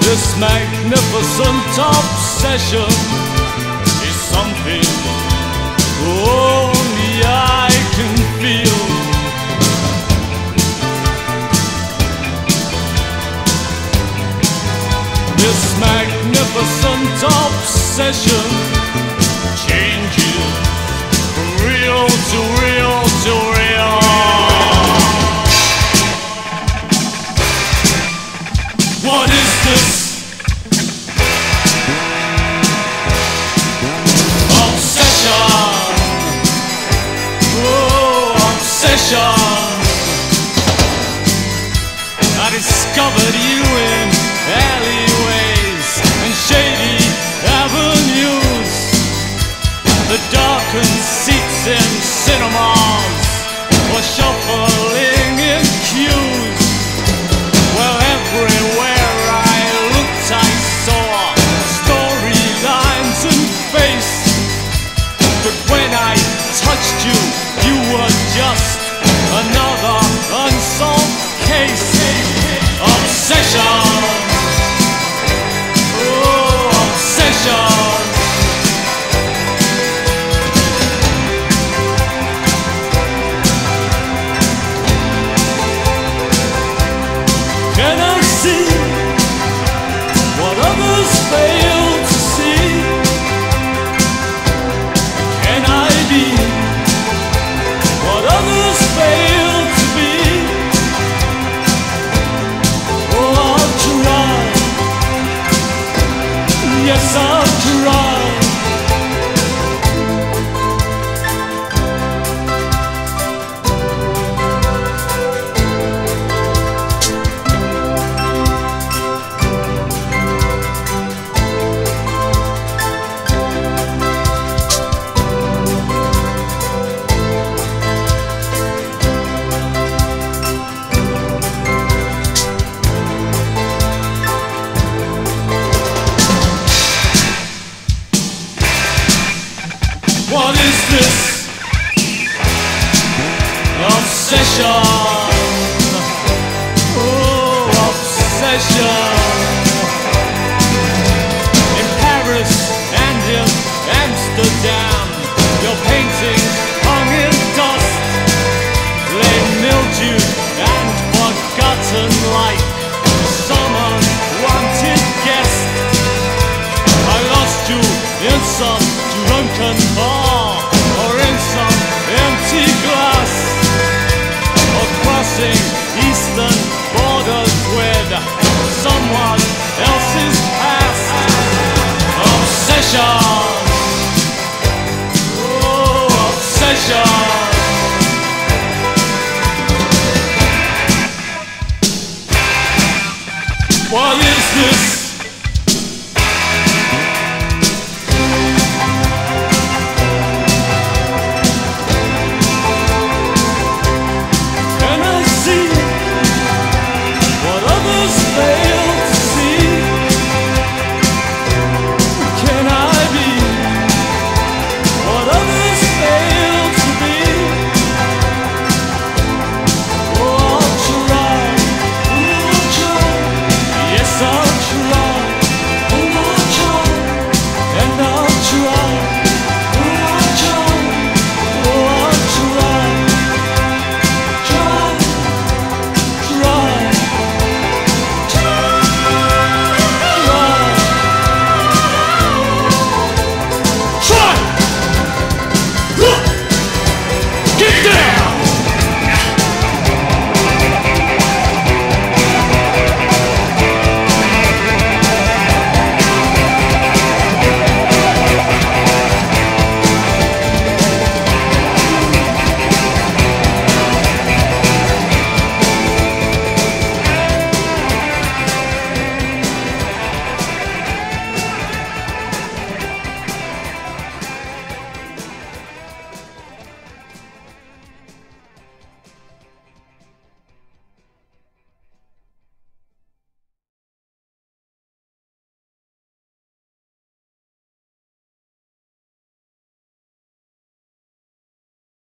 This magnificent obsession is something only I can feel. This magnificent obsession changes from real to real to real. What is this? I discovered you in alleyways and shady avenues, the darkened seats in cinemas, or shuffling in queues. Well, everywhere I looked I saw storylines and face, but when I touched you, you were just another unsolved case. Obsession, oh, obsession. Can I see what others fail to see? Can I be what others fail to be? Oh, I'll try. Yes, I'll try. What is this obsession?